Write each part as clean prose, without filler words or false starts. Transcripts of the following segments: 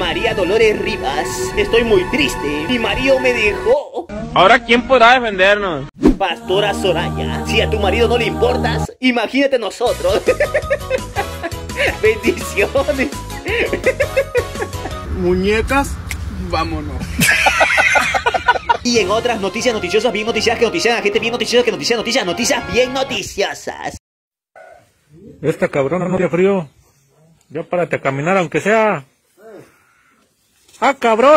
María Dolores Rivas. Estoy muy triste. Mi marido me dejó. Ahora, ¿quién podrá defendernos? Pastora Soraya, si a tu marido no le importas, imagínate nosotros. Bendiciones. Muñecas, vámonos. Y en otras noticias noticiosas, bien noticias que notician a gente, bien noticiosas que noticias bien noticiosas. Esta cabrona no tiene frío. Ya párate a caminar aunque sea. ¡Ah, cabrón!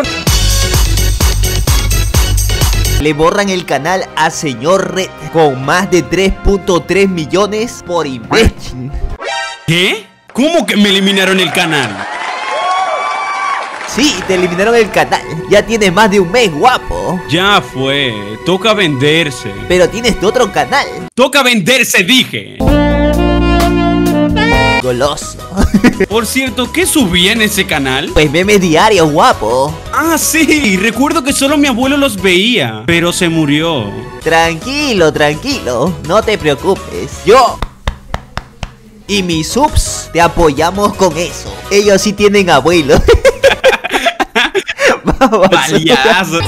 Le borran el canal a Señor Red con más de 3.3 millones por imbécil. ¿Qué? ¿Cómo que me eliminaron el canal? Sí, te eliminaron el canal. Ya tienes más de un mes, guapo. Ya fue, toca venderse. Pero tienes tu otro canal. Toca venderse, dije. Goloso. Por cierto, ¿qué subí en ese canal? Pues memes diarios, guapo. Ah, sí, recuerdo que solo mi abuelo los veía, pero se murió. Tranquilo, tranquilo, no te preocupes. Yo y mis subs te apoyamos con eso. Ellos sí tienen abuelo. Paliazo.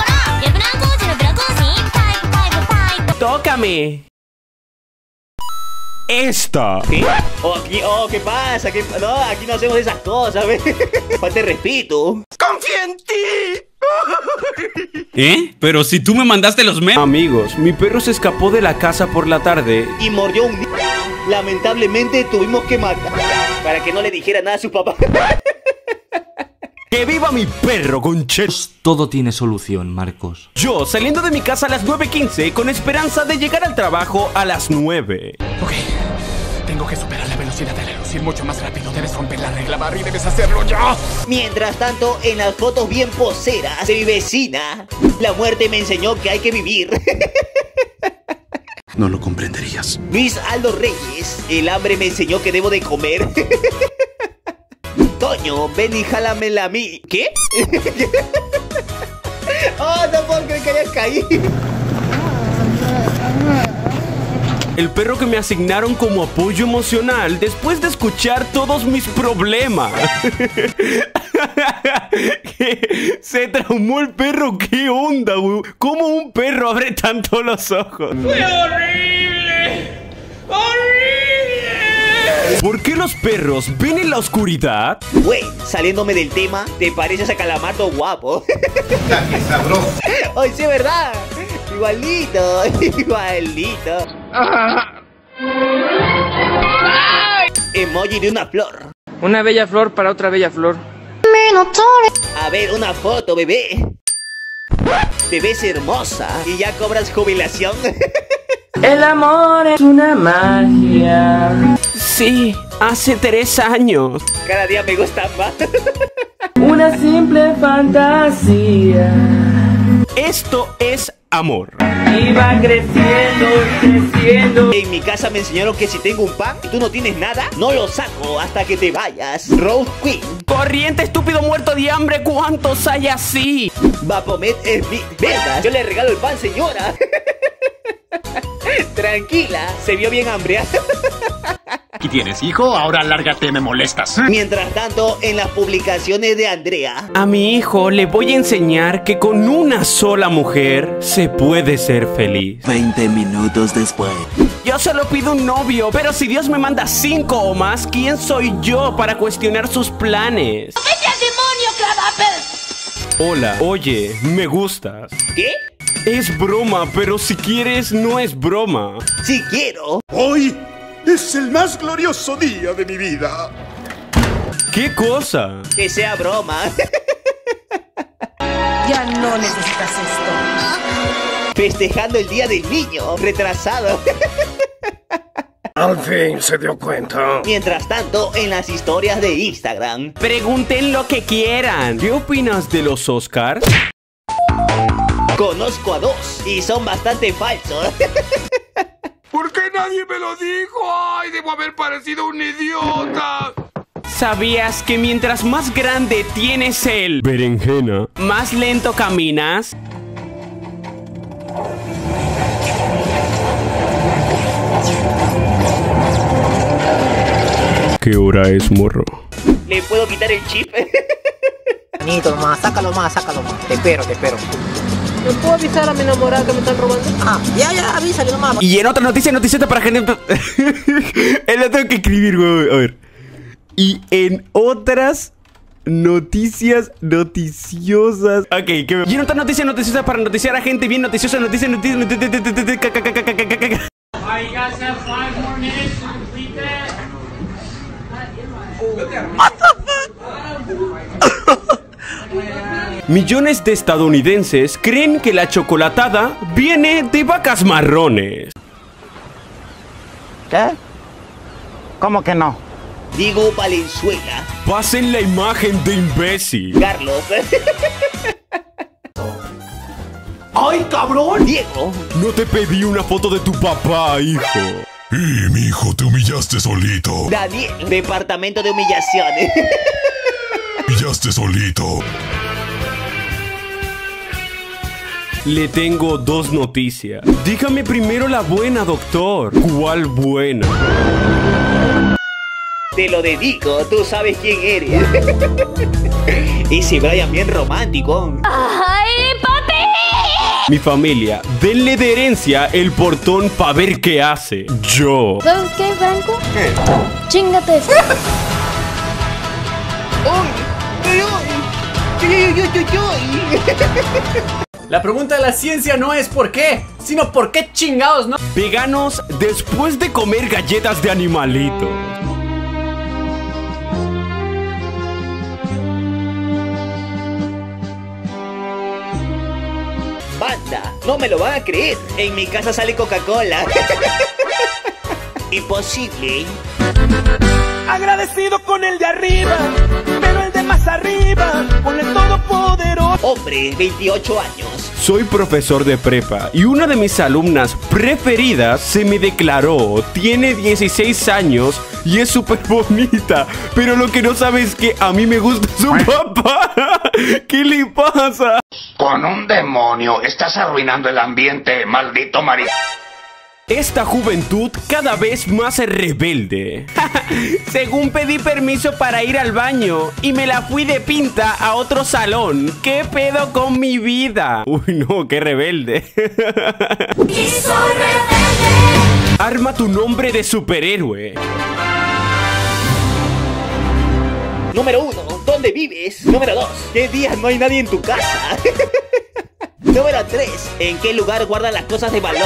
Tócame. Esta. ¿Qué? ¿Qué pasa? No, aquí no hacemos esas cosas, ¿ves? Falta de respeto. ¡Confía en ti! ¿Eh? Pero si tú me mandaste los memes. Amigos, mi perro se escapó de la casa por la tarde Y mordió un niño. Lamentablemente tuvimos que matar para que no le dijera nada a su papá. ¡Que viva mi perro, conchetos! Todo tiene solución, Marcos. Yo saliendo de mi casa a las 9:15 con esperanza de llegar al trabajo a las 9. Ok, tengo que superar la velocidad de la luz, ir mucho más rápido. Debes romper la regla, Barry, debes hacerlo ya. Mientras tanto, en las fotos bien poseras de mi vecina, la muerte me enseñó que hay que vivir. No lo comprenderías. Luis Aldo Reyes, el hambre me enseñó que debo de comer. Toño, ven y jálamela a mí. ¿Qué? Oh, no puedo creer que hayas caído. El perro que me asignaron como apoyo emocional después de escuchar todos mis problemas. Se traumó el perro. ¿Qué onda, güey? ¿Cómo un perro abre tanto los ojos? ¡Fue horrible! ¡Horrible! ¿Por qué los perros ven en la oscuridad? Güey, saliéndome del tema, te pareces a Calamardo guapo. ¡Qué sabroso! Ay, sí, ¿verdad? Igualito, igualito. Emoji de una flor. Una bella flor para otra bella flor. A ver, una foto, bebé. Te ves hermosa y ya cobras jubilación. El amor es una magia. Sí, hace 3 años. Cada día me gusta más. Una simple fantasía. Esto es amor. Y va creciendo y creciendo. En mi casa me enseñaron que si tengo un pan y tú no tienes nada, no lo saco hasta que te vayas. Rose Queen. Corriente, estúpido muerto de hambre. ¿Cuántos hay así? Vapomet Smith. ¿Verdad? Yo le regalo el pan, señora. Tranquila, se vio bien hambriada. ¿Y tienes hijo? Ahora lárgate, me molestas. Mientras tanto, en las publicaciones de Andrea. A mi hijo le voy a enseñar que con una sola mujer se puede ser feliz. 20 minutos después. Yo solo pido un novio, pero si Dios me manda 5 o más, ¿quién soy yo para cuestionar sus planes? ¡Vete al demonio, Clavapel! Hola, oye, me gustas. ¿Qué? Es broma, pero si quieres, no es broma. Si quiero. Hoy es el más glorioso día de mi vida. ¿Qué cosa? Que sea broma. Ya no necesitas esto. Festejando el día del niño. Retrasado. Al fin se dio cuenta. Mientras tanto, en las historias de Instagram. Pregunten lo que quieran. ¿Qué opinas de los Oscars? Conozco a 2 y son bastante falsos. ¿Por qué nadie me lo dijo? ¡Ay, debo haber parecido un idiota! ¿Sabías que mientras más grande tienes el berenjena, más lento caminas? ¿Qué hora es, morro? ¿Le puedo quitar el chip? Anito, nomás, sácalo más. Te espero. ¿No puedo avisar a mi enamorada que me están robando? Ah, ya, avísale nomás. Y en otra noticieta para gente. Él lo tengo que escribir, güey. A ver. Y en otras noticias noticiosas. Ok, que y en otra noticia noticiosa para noticiar a gente bien noticiosa. Noticias. Millones de estadounidenses creen que la chocolatada viene de vacas marrones. ¿Qué? ¿Cómo que no? Digo Valenzuela. Pasen la imagen de imbécil. Carlos. ¡Ay, cabrón! Diego. No te pedí una foto de tu papá, hijo. Mi hijo, te humillaste solito. Daniel. Departamento de humillaciones. Humillaste solito. Le tengo dos noticias. Dígame primero la buena, doctor. ¿Cuál buena? Te lo dedico, tú sabes quién eres. Ese Brian bien romántico. ¡Ay, papi! Mi familia, denle de herencia el portón pa' ver qué hace. Yo. ¿Sabes qué, Franco? ¿Qué? Chíngate eso. La pregunta de la ciencia no es por qué, sino por qué chingados, ¿no? Veganos después de comer galletas de animalito. Banda, no me lo van a creer. En mi casa sale Coca-Cola. Imposible. Agradecido con el de arriba, pero el de más arriba, con el todopoderoso. Hombre, 28 años. Soy profesor de prepa y una de mis alumnas preferidas se me declaró. Tiene 16 años y es súper bonita, pero lo que no sabe es que a mí me gusta su papá. ¿Qué le pasa? Con un demonio estás arruinando el ambiente, maldito marido. Esta juventud cada vez más rebelde. Según pedí permiso para ir al baño y me la fui de pinta a otro salón. ¿Qué pedo con mi vida? Uy, no, qué rebelde. Y soy rebelde. Arma tu nombre de superhéroe. Número 1, ¿dónde vives? Número 2, ¿qué días no hay nadie en tu casa? Número 3, ¿en qué lugar guardan las cosas de valor?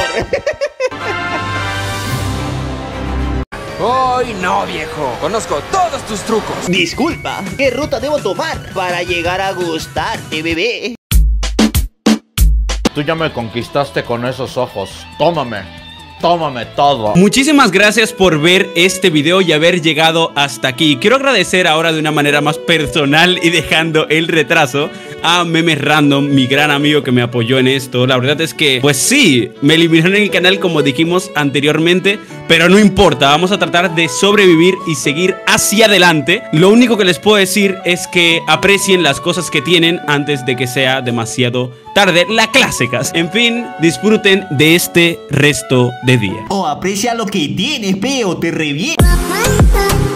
¡Ay, no, viejo! Conozco todos tus trucos. Disculpa, ¿qué ruta debo tomar para llegar a gustarte, bebé? Tú ya me conquistaste con esos ojos. Tómame todo. Muchísimas gracias por ver este video y haber llegado hasta aquí. Quiero agradecer ahora de una manera más personal y dejando el retraso a Memes Random, mi gran amigo que me apoyó en esto. La verdad es que, pues sí, me eliminaron en el canal como dijimos anteriormente, pero no importa, vamos a tratar de sobrevivir y seguir hacia adelante. Lo único que les puedo decir es que aprecien las cosas que tienen antes de que sea demasiado tarde, las clásicas. En fin, disfruten de este resto de día. O aprecia lo que tienes, peo, te revienta.